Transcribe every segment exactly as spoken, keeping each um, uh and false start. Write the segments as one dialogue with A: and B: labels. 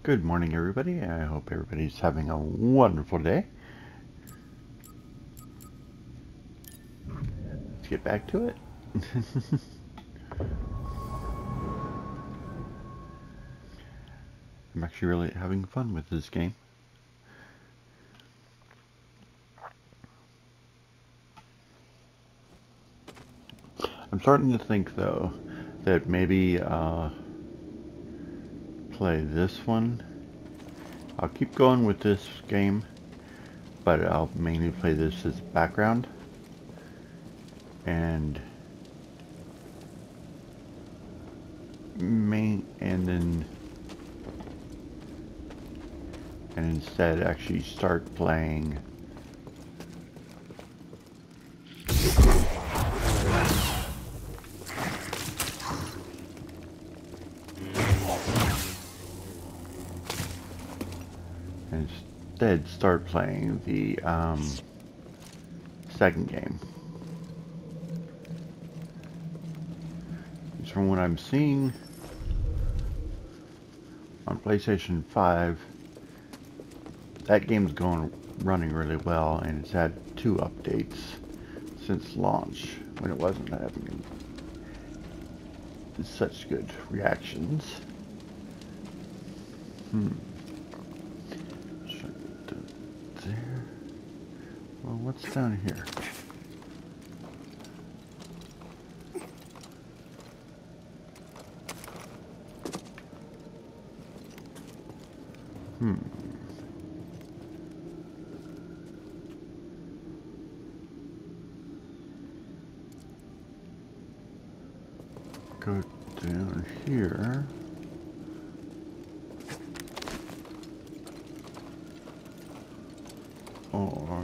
A: Good morning, everybody. I hope everybody's having a wonderful day. Let's get back to it. I'm actually really having fun with this game. I'm starting to think, though, that maybe uh, play this one. I'll keep going with this game, but I'll mainly play this as background. And main and then and instead actually start playing instead start playing the um, second game. From what I'm seeing on PlayStation five, that game's going running really well, and it's had two updates since launch when it wasn't having such good reactions. Hmm. There. Well, what's down here? Hmm. Go down here. Or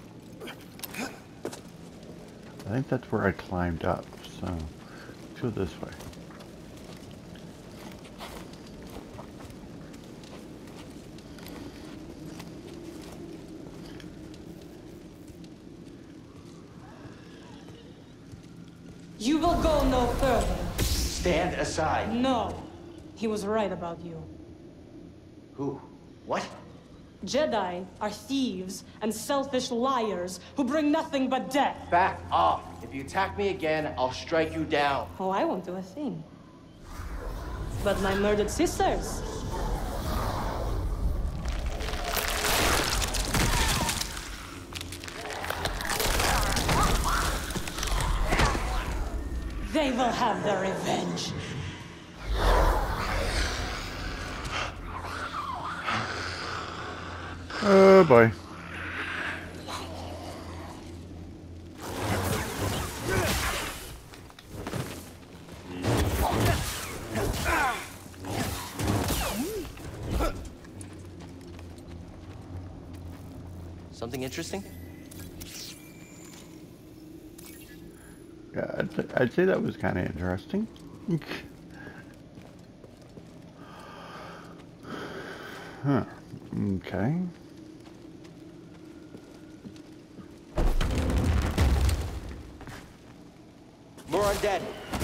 A: I think that's where I climbed up, so let's go this way.
B: You will go no further.
C: Stand aside.
B: No. He was right about you.
C: Who? What?
B: Jedi are thieves and selfish liars who bring nothing but death.
C: Back off. If you attack me again, I'll strike you down.
B: Oh, I won't do a thing. But my murdered sisters. They will have their revenge.
A: Oh boy.
C: Something interesting?
A: Yeah, I'd, I'd say that was kind of interesting. Huh. Okay.
C: More undead.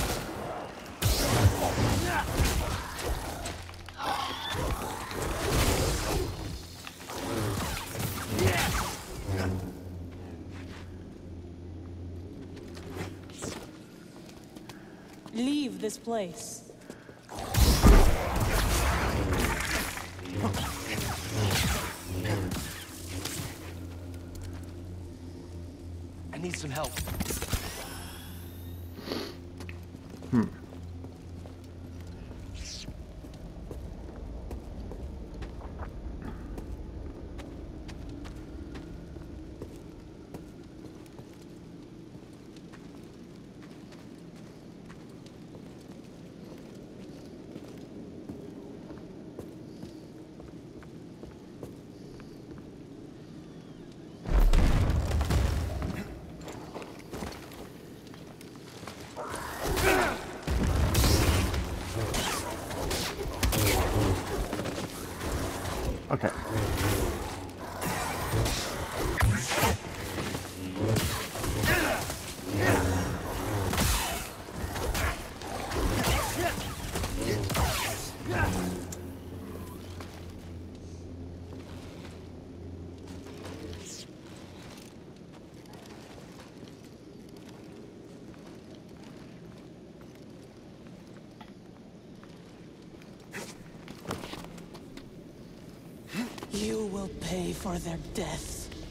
B: Leave this place.
C: I need some help.
A: Hmm. Okay.
D: You will pay for their death.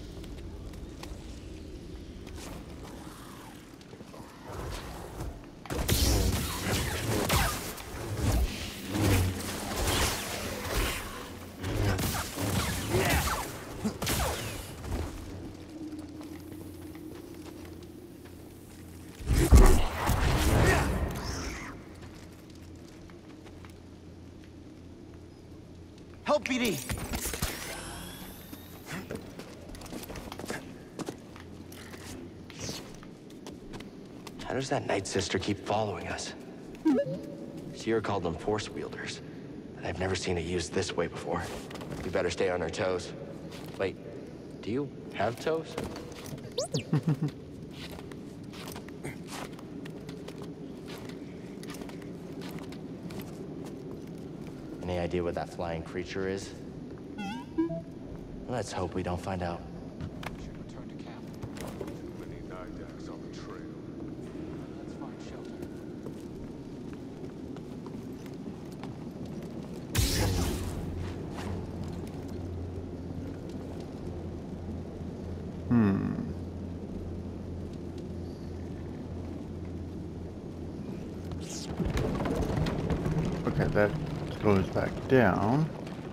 C: Help, B D! How does that Night Sister keep following us? Sierra called them Force Wielders, and I've never seen it used this way before. We better stay on our toes. Wait, do you have toes? Any idea what that flying creature is? Let's hope we don't find out.
E: We should return to camp. Too many Nidacks on the trail. Let's find shelter.
A: Hmm. Okay, that goes back down.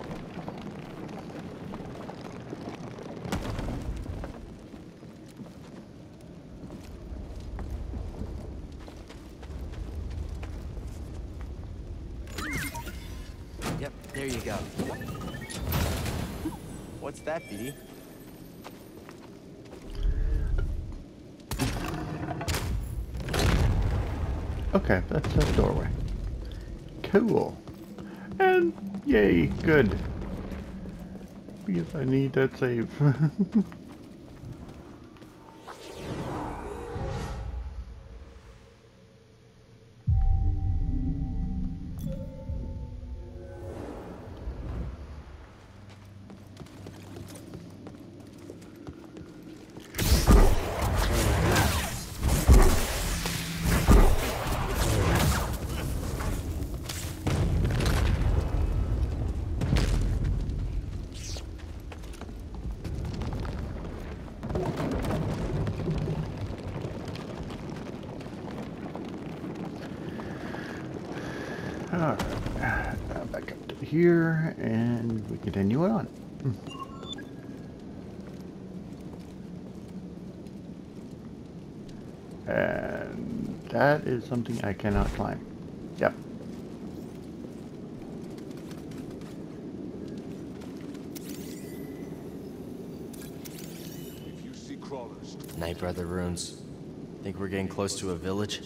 C: Yep, there you go. What's that, B D?
A: Okay, that's a doorway. Cool. And yay, good. Because I need that save. Alright, uh, back up to here, and we continue on. And that is something I cannot climb. Yep.
E: If you see crawlers,
C: Night Brother runes. Think we're getting close to a village?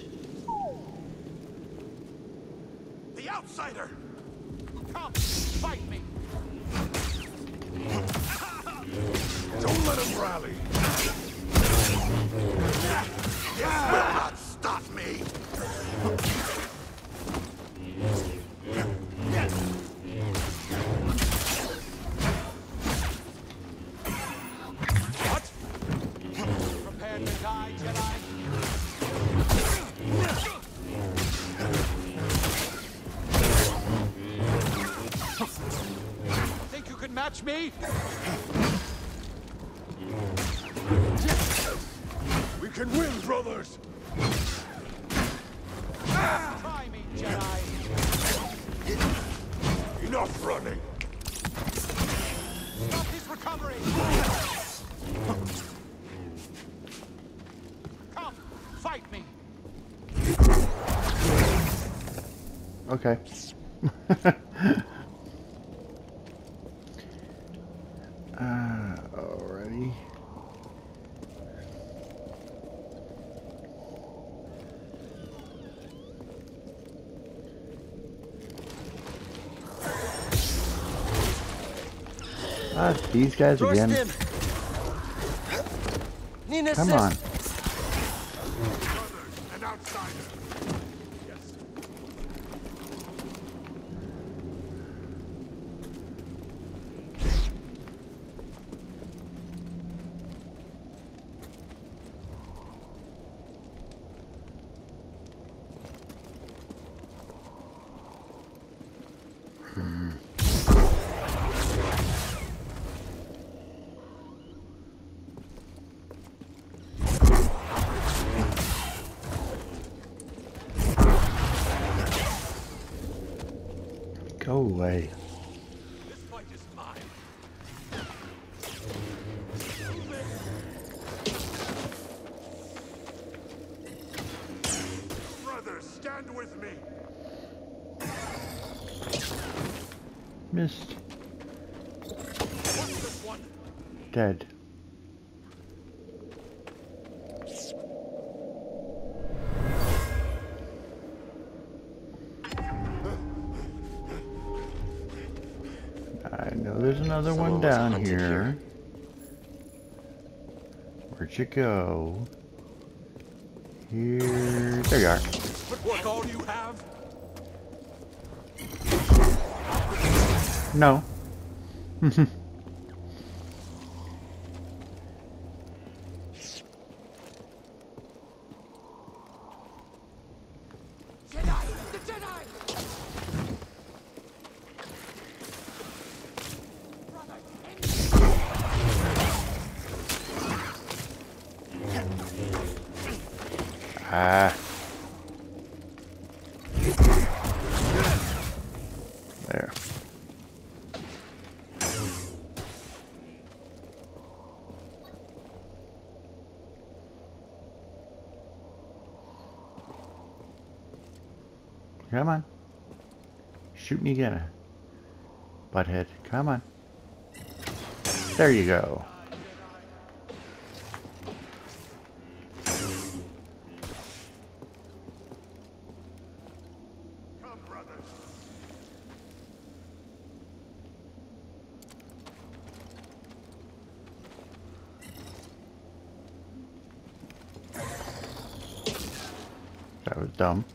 E: the outsider! Come, fight me! Don't let him rally! You will not stop me! What? Prepared to die, Jedi? Think you can match me? We can win, brothers! Try me, Jedi! Enough running! Stop his recovery! Come, fight me!
A: Okay. uh, alrighty. Ah, these guys again. Come on.
E: An outsider. Yes.
A: Go away.
E: This fight is mine. Brothers, stand with me.
A: Missed.
E: What's this one?
A: Dead. I know there's another
C: Someone
A: one
C: was
A: down
C: hunted
A: here.
C: here.
A: Where'd you go? Here. There you are.
E: Footwork all you have?
A: No.
E: Jedi! The Jedi! Brother,
A: Ah. There. Come on. Shoot me again. Butthead. Come on. There you go.
E: come, brothers.
A: That was dumb.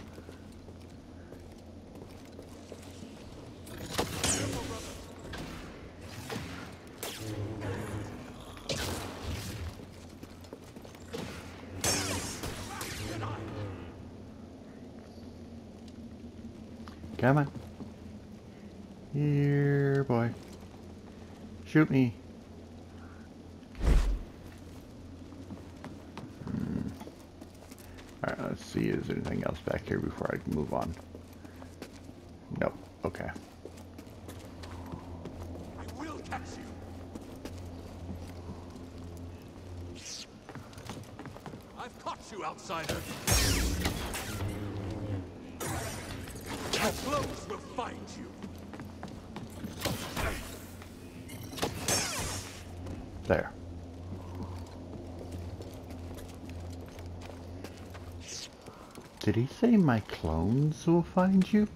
A: Come on. Here, boy. Shoot me. Hmm. Alright, let's see. Is there anything else back here before I move on? Nope. Okay.
E: I will catch you. I've caught you, outsider. Our blows will find you.
A: There. Did he say my clones will find you?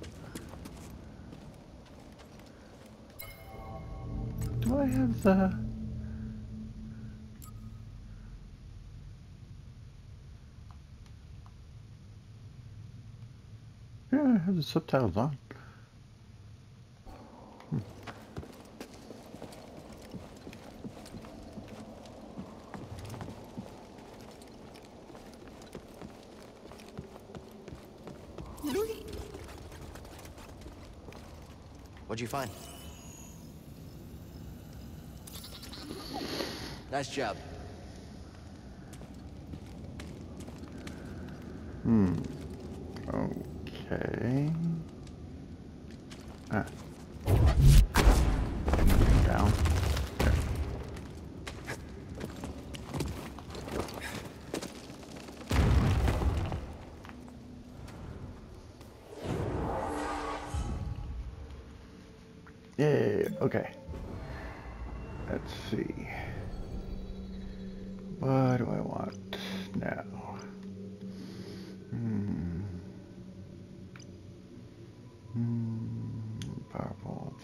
A: Do I have the... Yeah, I have the subtitles on. Hmm.
C: What'd you find? Nice job.
A: Hmm. Okay. Ah. Down. There. Yay, okay. Let's see. What do I want now? Hmm. Hmm. Powerful.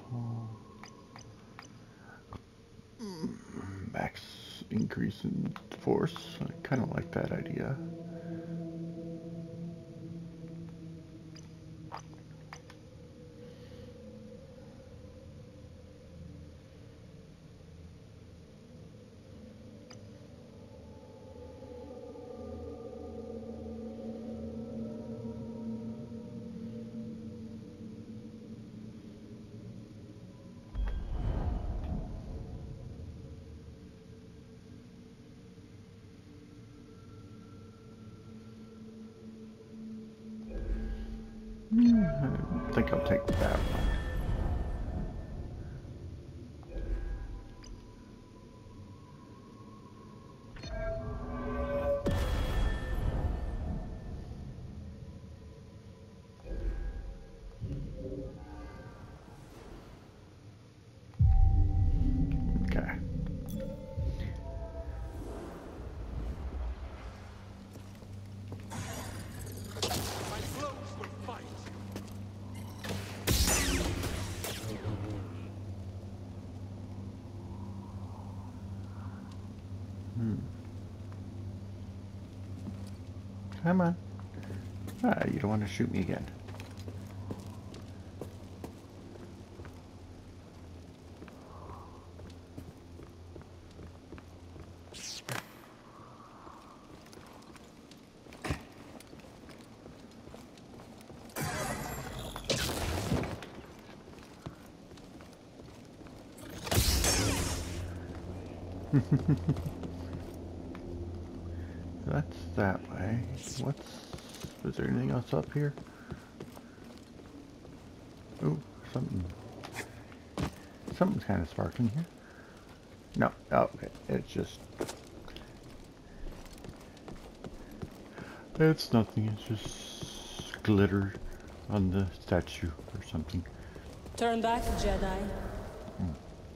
A: Hmm. Max increase in force. I kind of like that idea. I think I'll take that one. Come on. Ah, you don't want to shoot me again. That's that way. What's... is there anything else up here? Oh, something... something's kind of sparkling here. No, oh, okay. It's just... it's nothing. It's just glitter on the statue or something.
B: Turn back, Jedi.
A: Hmm.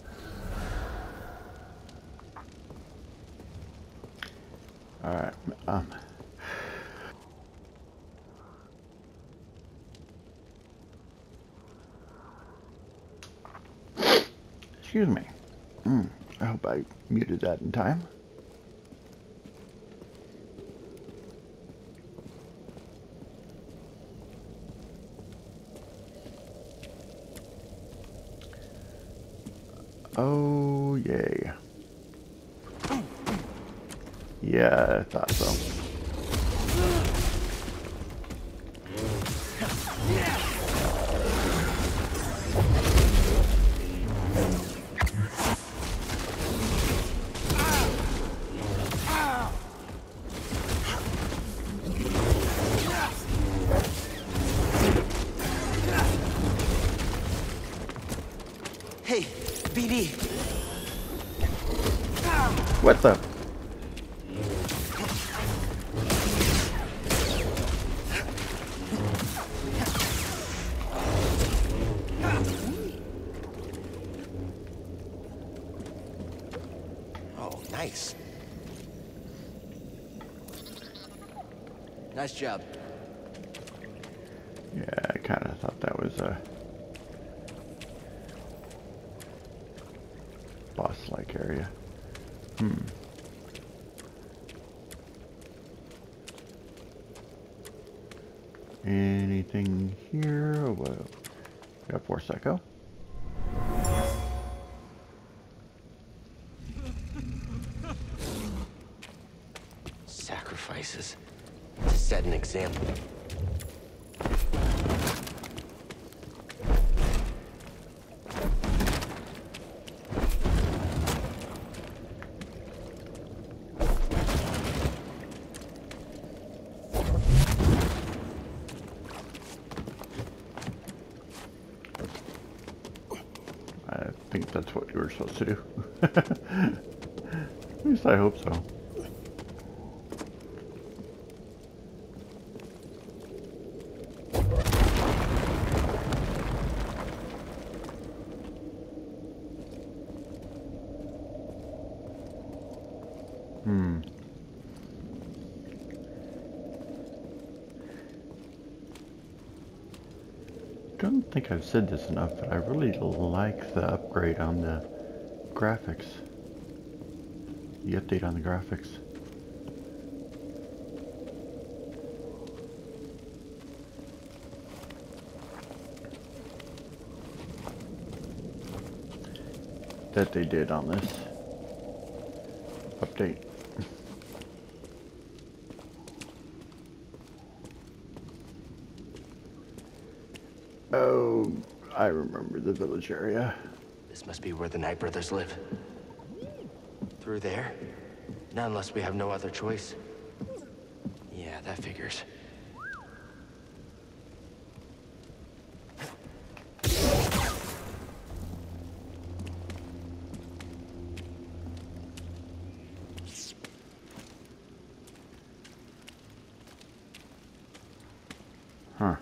A: Alright, um... excuse me. Mm, I hope I muted that in time. Oh, yay. Yeah, I thought so.
C: Hey, B D.
A: What the?
C: Oh, nice. Nice job.
A: Yeah, I kind of thought that was a boss-like area. Hmm. Anything here? Oh, well, got Force Echo.
C: Sacrifices to set an example.
A: I think that's what you were supposed to do. At least I hope so. Hmm. Don't think I've said this enough, but I really like the upgrade on the graphics. The update on the graphics. That they did on this update. Oh, I remember the village area.
C: This must be where the Knight brothers live. Through there? Not unless we have no other choice. Yeah, that figures.
A: Huh.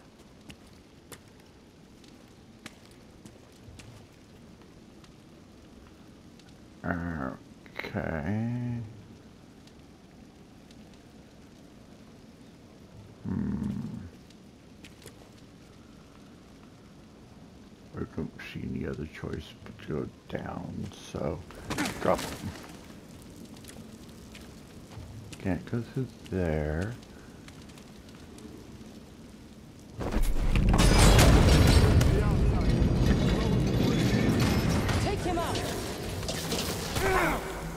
A: Okay. Hmm. I don't see any other choice but to go down, so drop them. Can't go through there.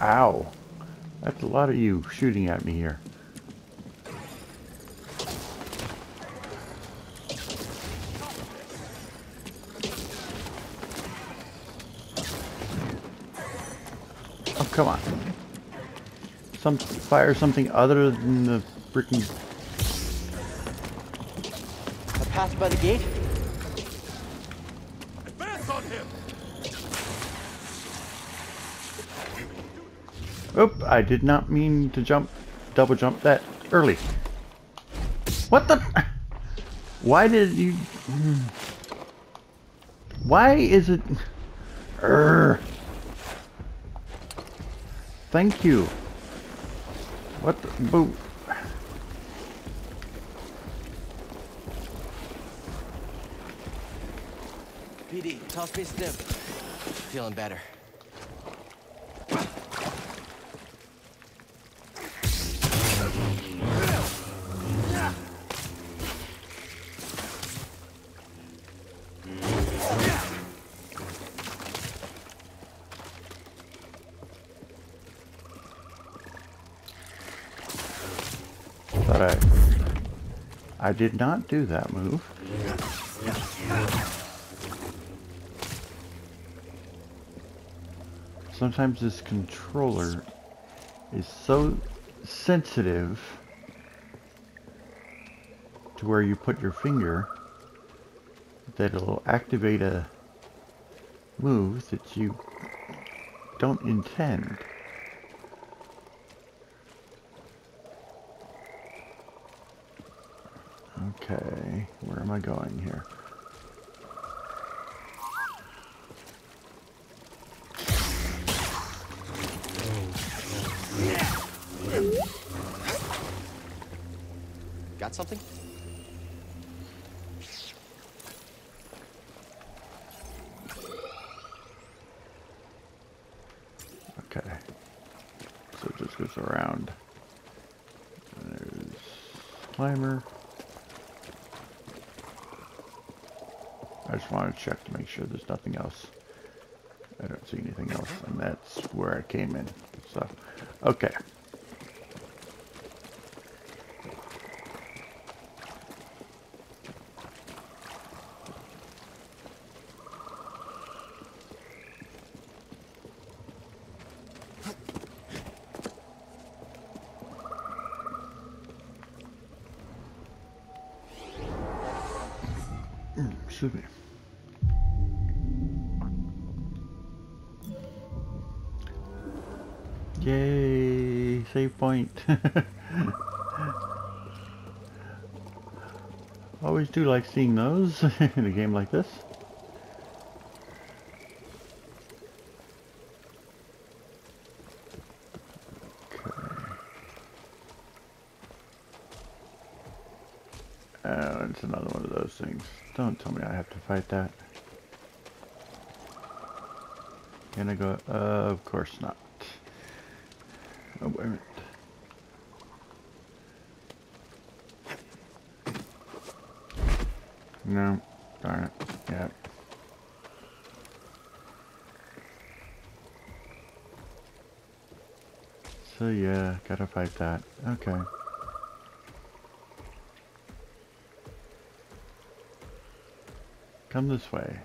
A: Ow. That's a lot of you shooting at me here. Oh, come on. Some fire something other than the freaking...
C: I passed by the gate.
E: Advance on him!
A: Oop, I did not mean to jump, double jump that early. What the? Why did you... Why is it... Urgh. Thank you. What the... Boo.
C: P D, toss me a stim. Feeling better.
A: But I... I did not do that move. Sometimes this controller is so sensitive to where you put your finger that it'll activate a move that you don't intend. Okay, where am I going here?
C: Got something?
A: Okay. So it just goes around. There's climber. I just want to check to make sure there's nothing else. I don't see anything else, and that's where I came in. So, okay. Excuse me. Yay! Save point. Always do like seeing those in a game like this. Oh, it's another one of those things. Don't tell me I have to fight that. Can I go? Uh, of course not. Oh, wait a minute. No. Darn it. Yeah. So yeah, gotta fight that. Okay. Come this way.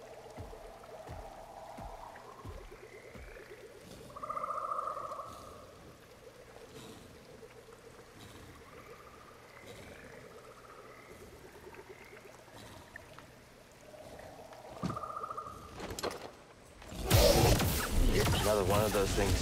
C: Another one of those things.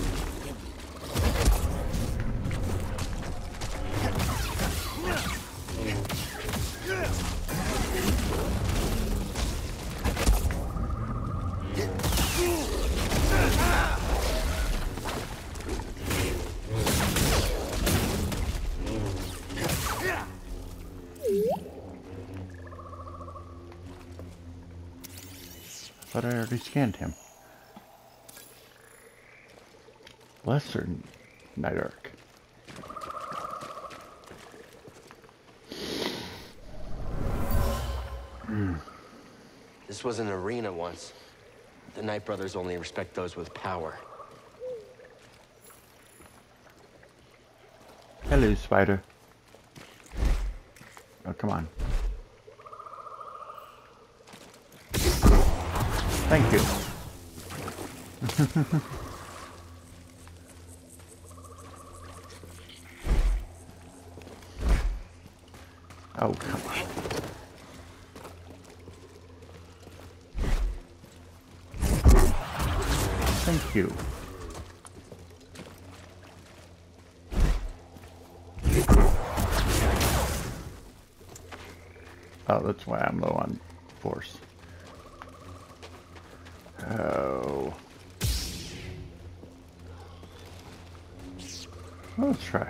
A: But I already scanned him. Lesser Night Arc. Mm.
C: This was an arena once. The Knight Brothers only respect those with power.
A: Hello, spider. Oh, come on. Thank you. Oh, come on. Thank you. Oh, that's why I'm low on force. Oh. Well, let's try.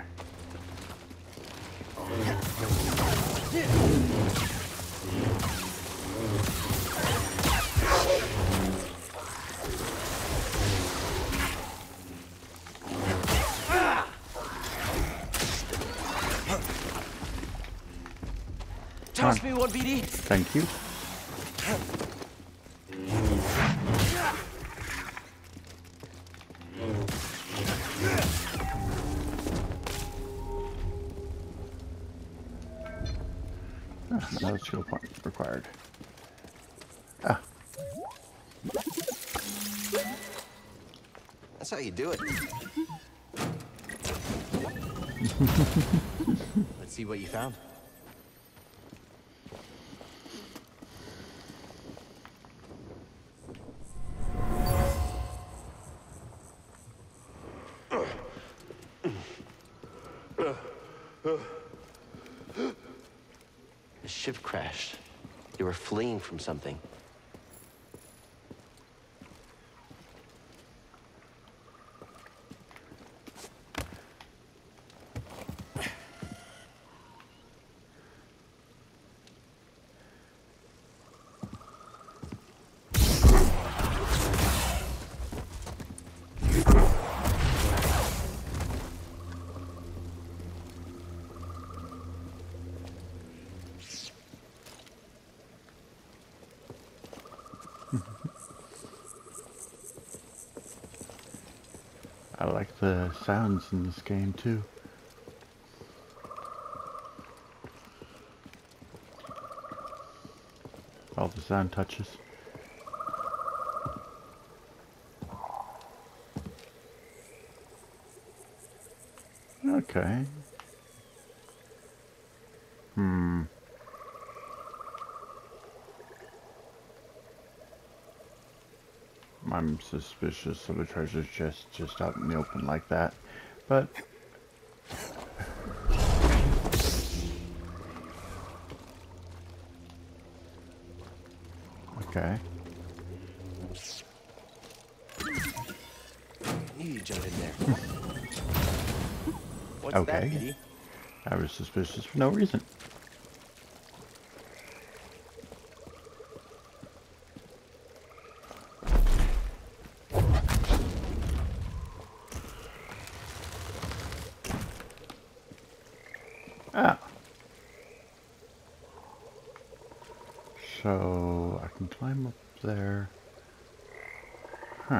C: Toss me one, B D.
A: Thank you. Ah, another skill point required. Ah.
C: That's how you do it. Let's see what you found. The ship crashed. They were fleeing from something.
A: I like the sounds in this game too. All the sound touches. Okay. Hmm. I'm suspicious of a treasure chest just out in the open like that, but okay.
C: I knew you'd jump in there. What's
A: Okay.
C: that, B D?
A: I was suspicious for no reason. Ah. So I can climb up there. Huh.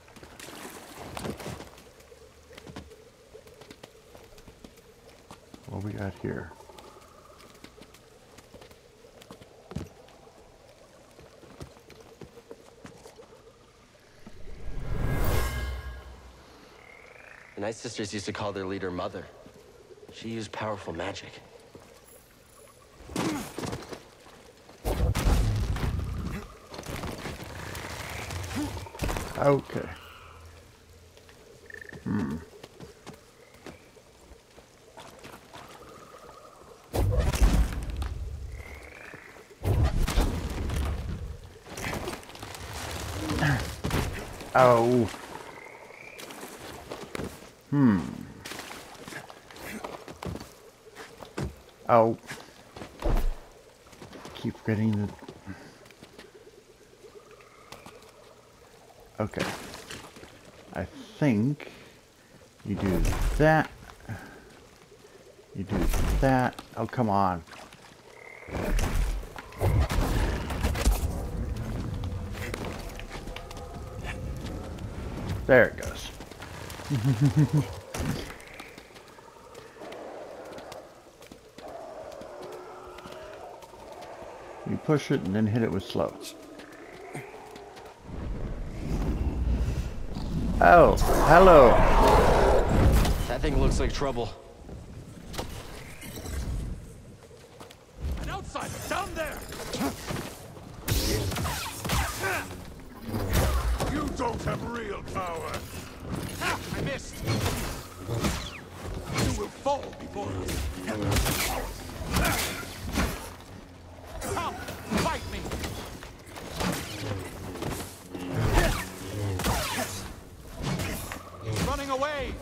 A: What we got here?
C: The Night Sisters used to call their leader Mother. She used powerful magic.
A: Okay. Hmm. Oh. Hmm. Oh. Keep forgetting the... Okay. I think you do that. You do that. Oh, come on. There it goes. push it and then hit it with slow. Oh, hello.
C: That thing looks like trouble.
E: An outsider down there! You don't have real power! Ah, I missed! You will fall before us! Come, fight me! Running away!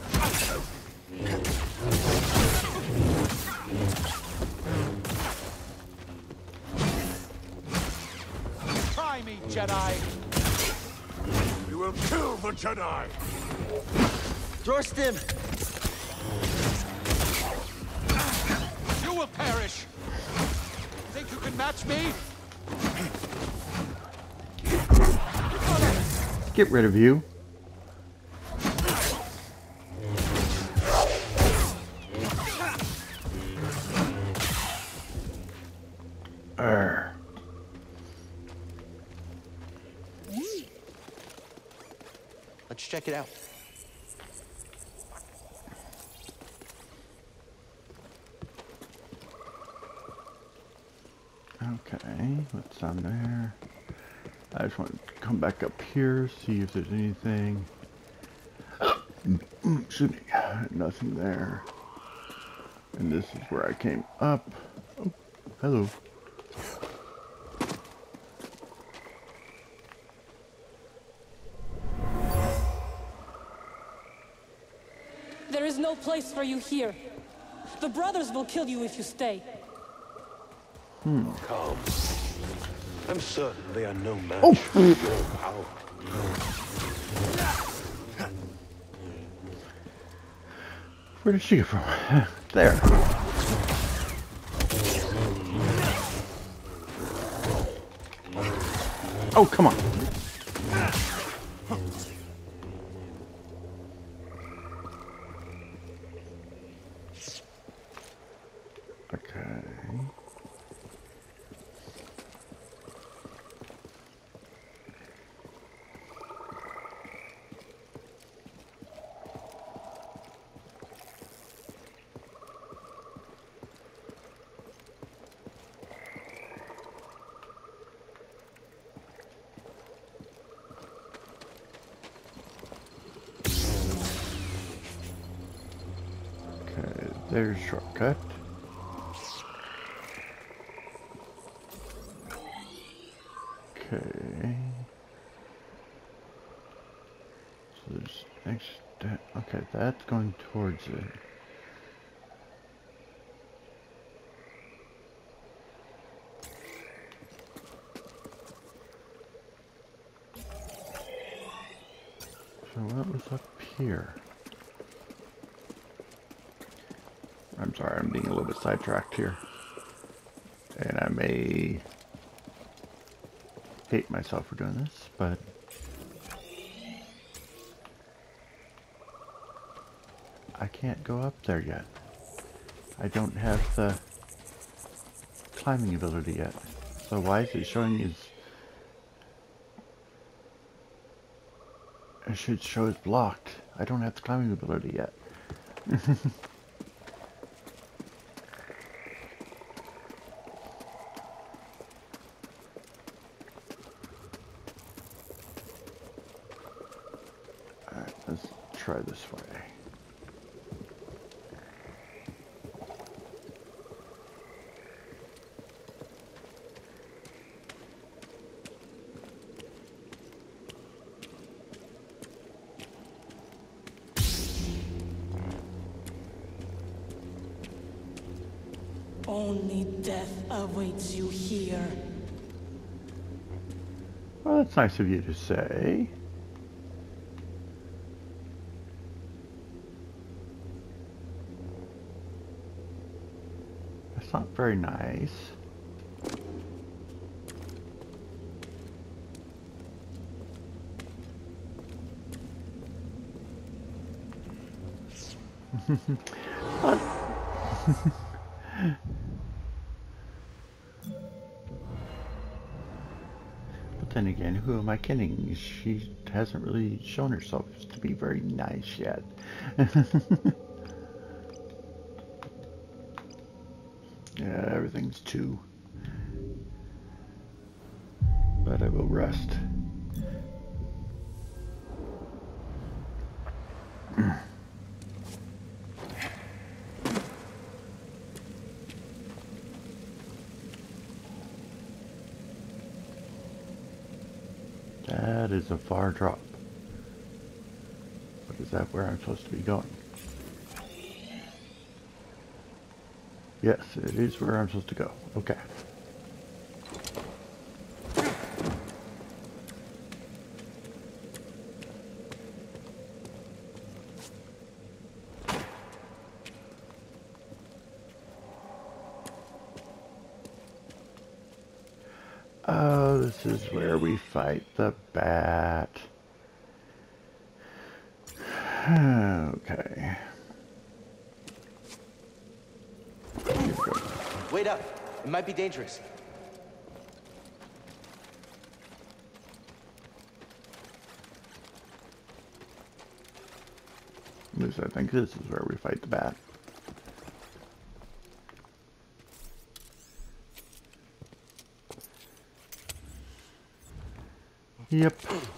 E: Try me, Jedi! We will kill the Jedi!
C: Jorstim!
E: You will perish! Think you can match me?
A: Get rid of you. Arr.
C: Let's check it out.
A: Okay, what's on there? I just want to come back up here, see if there's anything. Excuse me, nothing there. And this is where I came up. Oh, hello.
B: There is no place for you here. The brothers will kill you if you stay.
A: Hmm.
F: Calm. I'm certain they are no match
A: Oh.
F: for your power.
A: Where did she get from? There. Oh, come on. Okay. Okay, there's a shortcut. Okay. So there's next step. Okay, that's going towards it. So what was up here? I'm sorry, I'm being a little bit sidetracked here. And I may hate myself for doing this, but I can't go up there yet. I don't have the climbing ability yet. So why is it showing as... It should show as blocked. I don't have the climbing ability yet. Alright, let's try this way.
B: Only death awaits you here.
A: Well, that's nice of you to say. That's not very nice. then again, who am I kidding? She hasn't really shown herself to be very nice yet. Yeah, everything's two. But I will rest. That is a far drop. But is that where I'm supposed to be going? Yes, it is where I'm supposed to go. Okay. Oh, this is where we fight the bat. Okay.
C: Wait up. It might be dangerous.
A: At least I think this is where we fight the bat. Yep.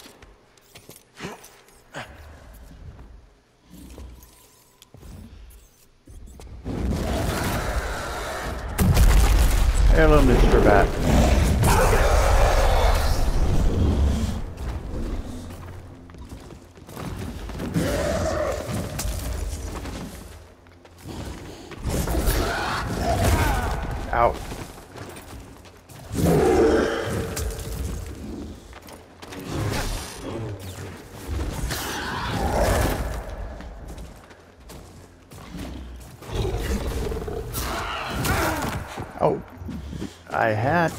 A: Hello, Mister Bat. Out. Oh, I had.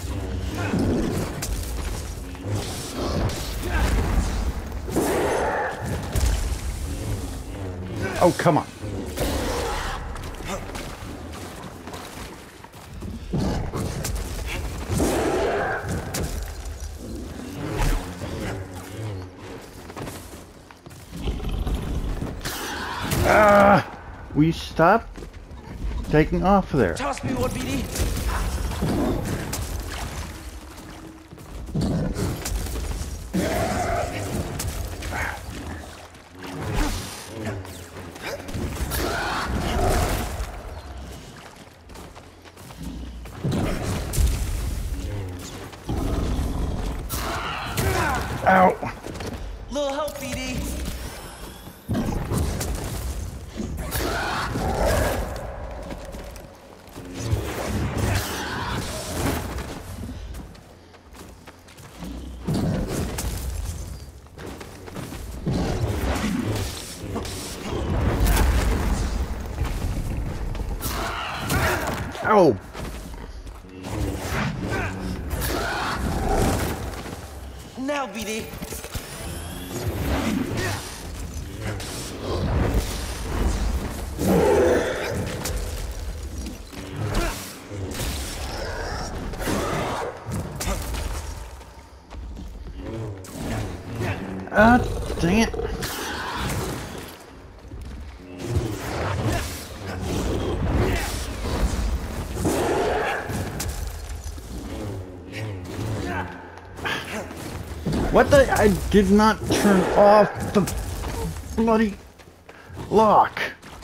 A: Oh, come on. Ah, we stop taking off there.
C: Toss me one, B D.
A: Ow.
C: Little help, B D.
A: Ow.
C: Now, B D.
A: Ah, dang it. What the? I did not turn off the bloody lock.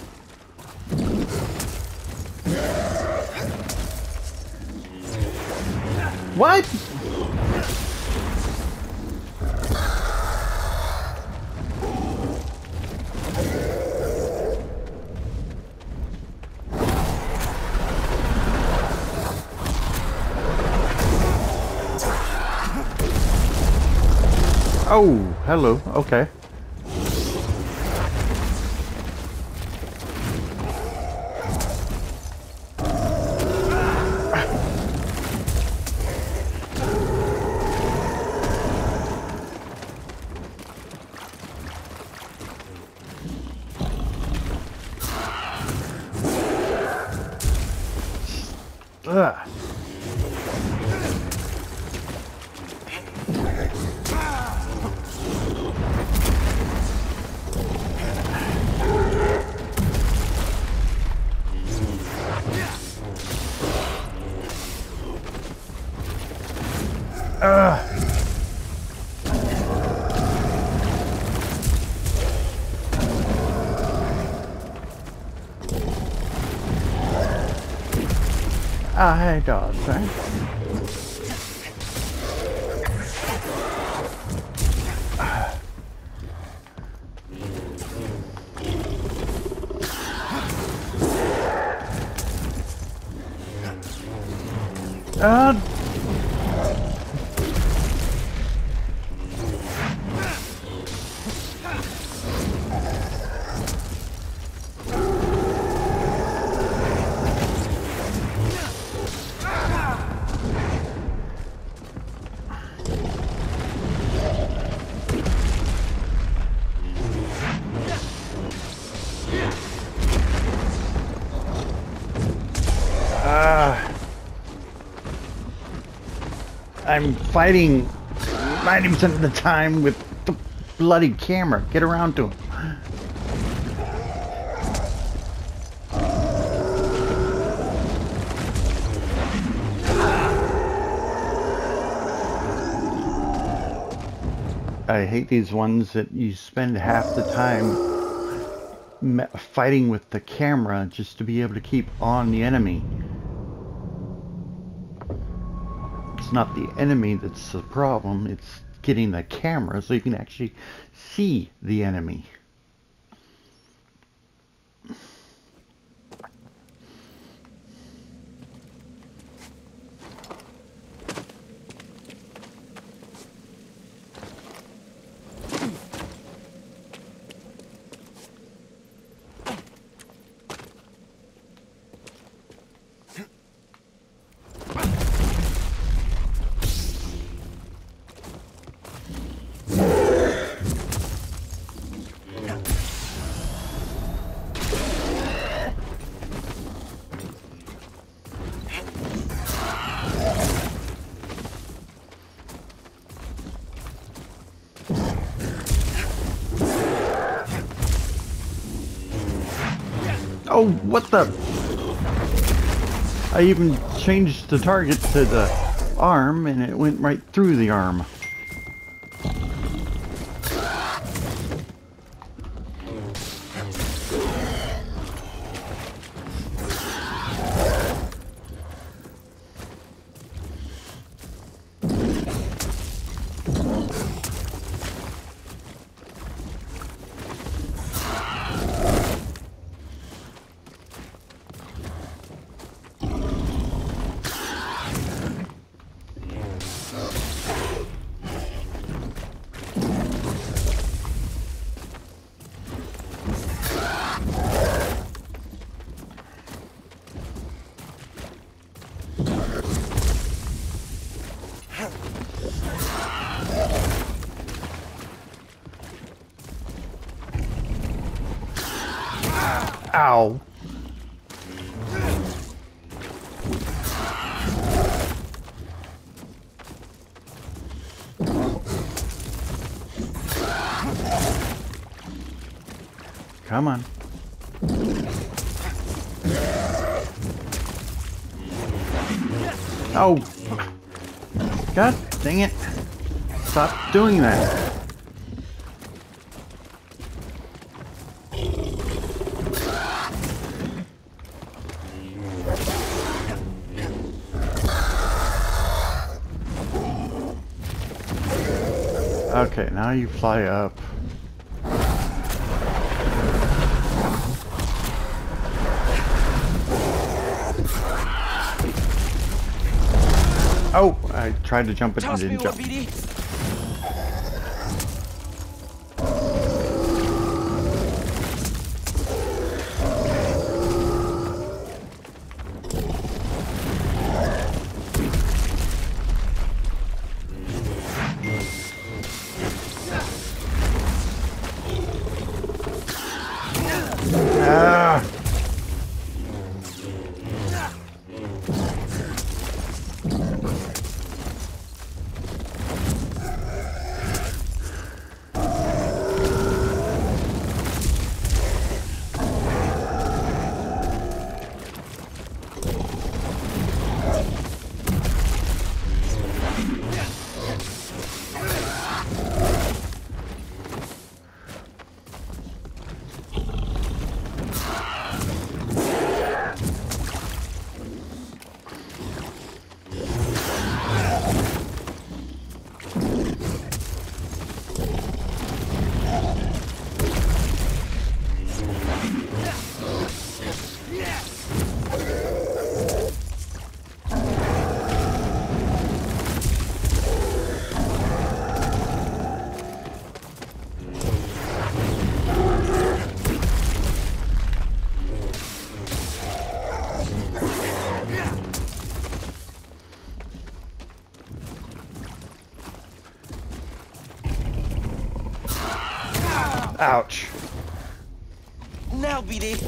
A: What? Oh, hello. Okay. Ugh. Ah, hey, dogs, right? Uh, uh, I'm fighting ninety percent of the time with the bloody camera. Get around to him. I hate these ones that you spend half the time fighting with the camera just to be able to keep on the enemy. It's not the enemy that's the problem, it's getting the camera so you can actually see the enemy. Oh, what the? I even changed the target to the arm and it went right through the arm. Ow. Come on. Oh. God dang it. Stop doing that. Okay, now you fly up. Oh, I tried to jump it and didn't jump. Ah. Ouch.
D: Now, B D.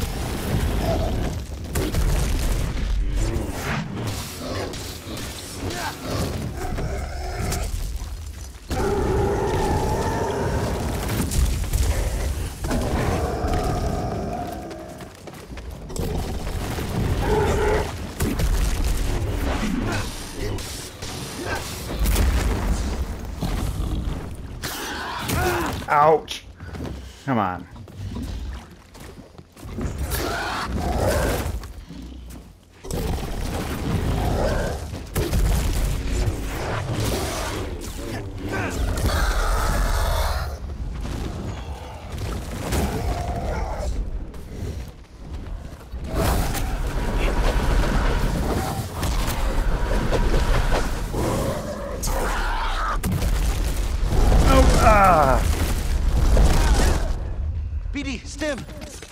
A: Ouch. Come on. Oh, ah.
D: B D, stim.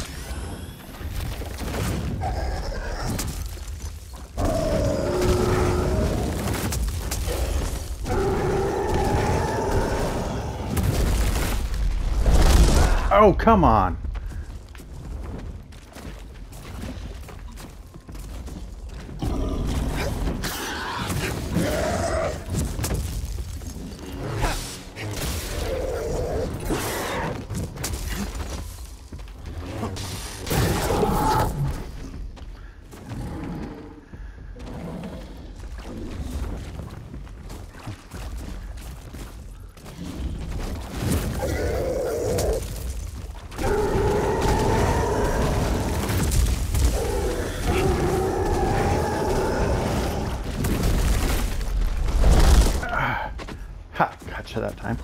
A: Oh, come on. Ha, gotcha that time.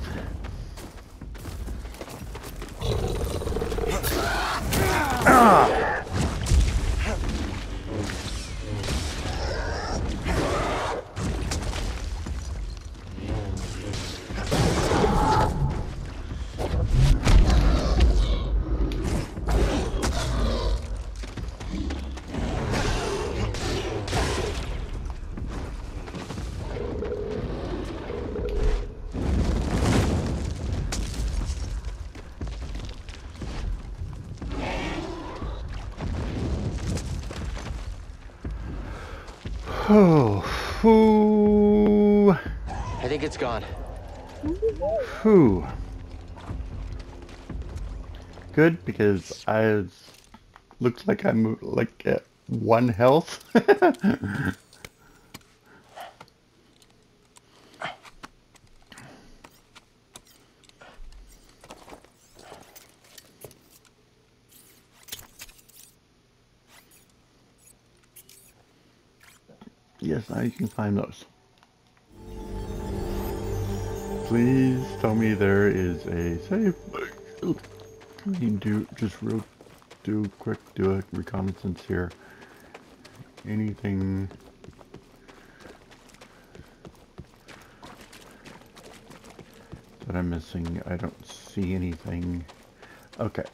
A: Ah. Oh, whew.
C: I think it's gone.
A: Whew. Good, because I looks like I'm like at one health. Yes, now you can find those. Please tell me there is a save. I can do just real do quick do a reconnaissance here. Anything that I'm missing? I don't see anything. Okay.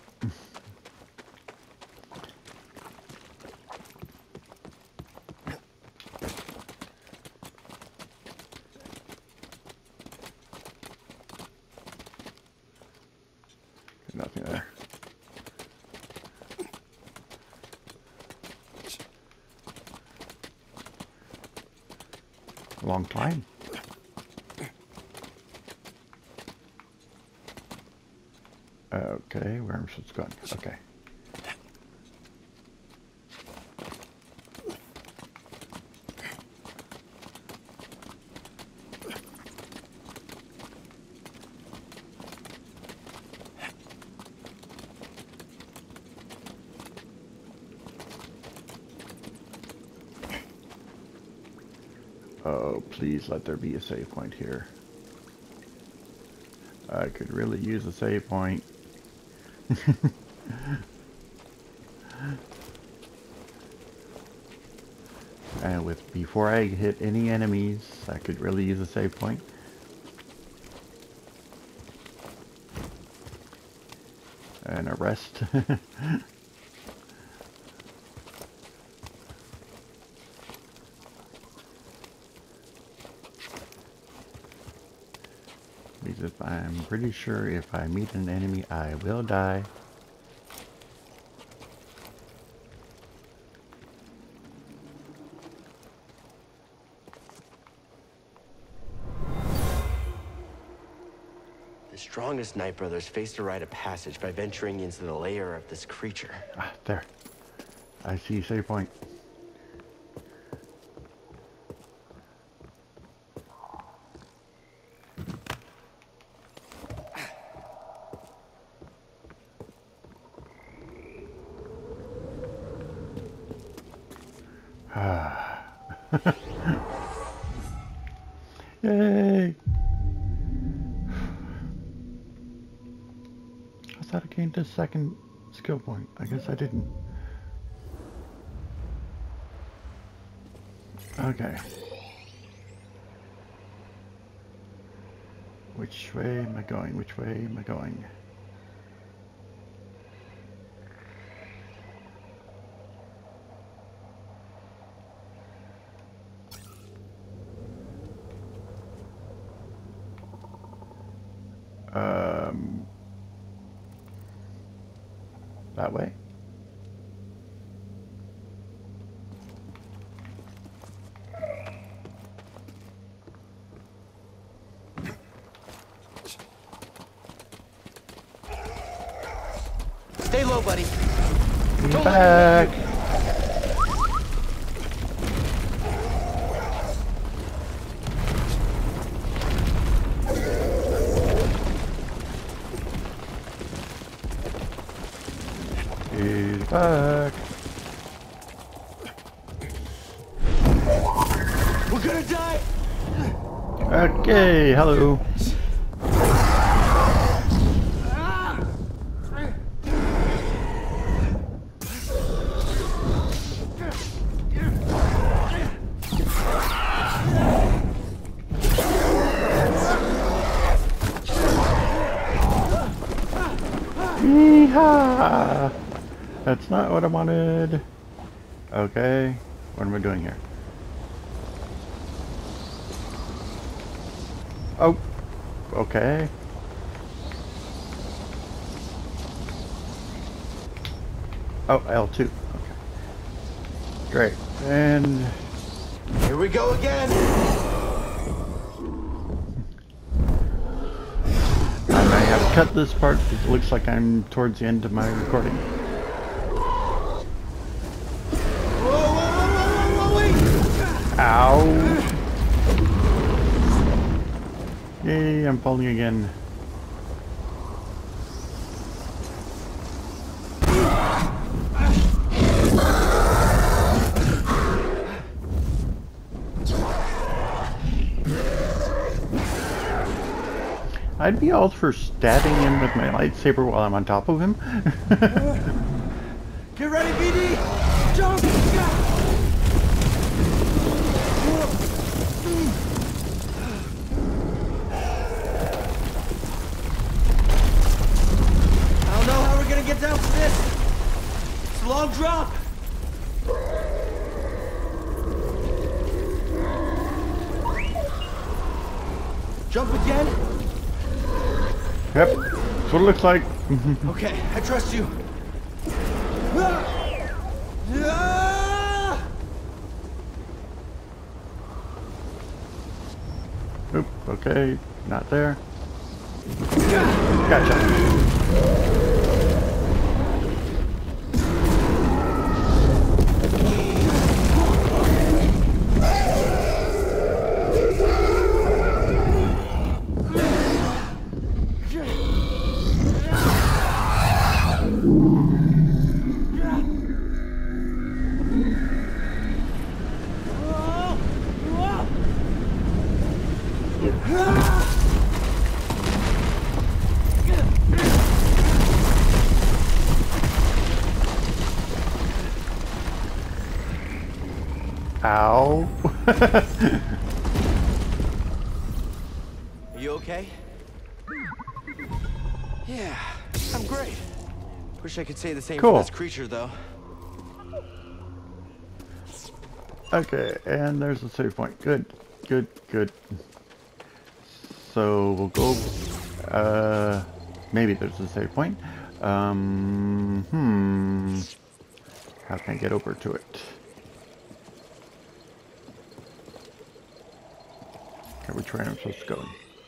A: Nothing there. A long time. Okay, where am I supposed to go? Okay. Oh, please let there be a save point here. I could really use a save point. And with before I hit any enemies, I could really use a save point. And a rest. Please, if I'm pretty sure if I meet an enemy, I will die.
C: The strongest Night Brothers faced a rite of passage by venturing into the lair of this creature.
A: Ah, there. I see save point. Yay! I thought I gained a second skill point. I guess I didn't. Okay. Which way am I going? Which way am I going? Um, that way?
C: Stay low, buddy.
A: Don't back. He's back.
C: We're gonna die.
A: Okay, hello. Yeehaw! That's not what I wanted. Okay, what am I doing here? Oh, okay. Oh, L two. Okay. Great. And
C: Here we go again.
A: I may have cut this part because it looks like I'm towards the end of my recording.
C: Whoa, whoa, whoa, whoa, whoa, wait!
A: Ow! Yay, I'm falling again. I'd be all for stabbing him with my lightsaber while I'm on top of him.
C: Get ready, B D! Jump! I don't know how we're gonna get down from this. It's a long drop. Jump again?
A: Yep, that's what it looks like.
C: Okay, I trust you. Ah! Ah!
A: Oop, okay, not there. Gotcha. Ow.
C: Are you okay? Yeah, I'm great. Wish I could say the same
A: Cool.
C: for this creature, though.
A: Okay, and there's the save point. Good, good, good. So we'll go Uh, maybe there's a save point. Um, hmm. How can I get over to it? Okay, which way am I supposed to go?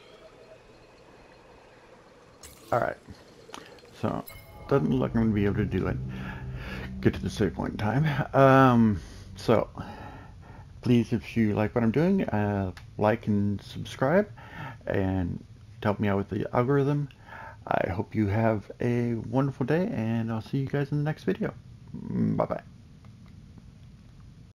A: Alright. So, doesn't look like I'm going to be able to do it. Get to the save point in time. Um, so, please, if you like what I'm doing, uh, like and subscribe, and help me out with the algorithm. I hope you have a wonderful day, and I'll see you guys in the next video. Bye-bye.